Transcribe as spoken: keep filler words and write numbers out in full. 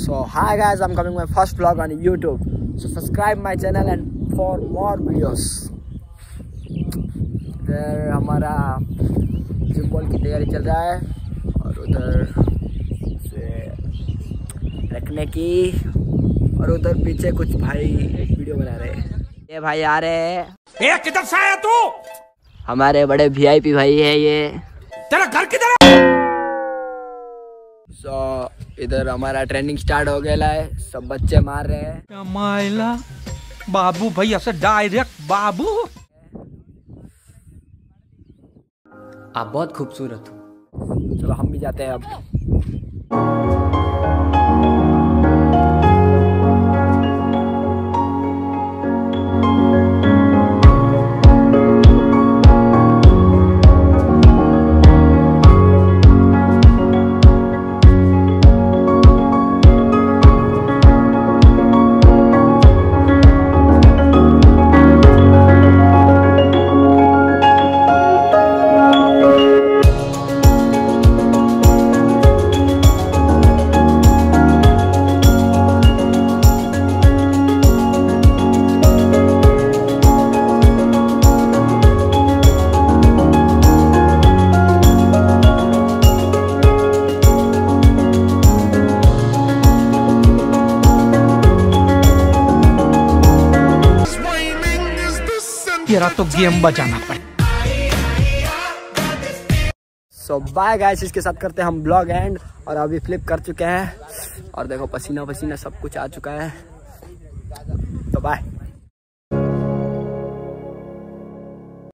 So hi guys, I'm coming my first vlog on YouTube. So subscribe my channel and for more videos. इधर हमारा gym ball की तैयारी चल रहा है और उधर से रखने की और उधर पीछे कुछ भाई एक वीडियो बना रहे हैं। ये भाई आ रहे हैं। ए किधर से आया तू? हमारे बड़े वीआईपी भाई है ये। तेरा घर किधर है? So, इधर हमारा ट्रेनिंग स्टार्ट हो गया है, सब बच्चे मार रहे हैं। माइला बाबू भैया से डायरेक्ट बाबू। आप बहुत खूबसूरत हो। चलो हम भी जाते हैं अब। तेरा तो गेम बजाना पड़े। सो बाय गाइस, इसके साथ करते हैं हम ब्लॉग एंड। और अभी फ्लिप कर चुके हैं और देखो पसीना पसीना सब कुछ आ चुका है। तो बाय।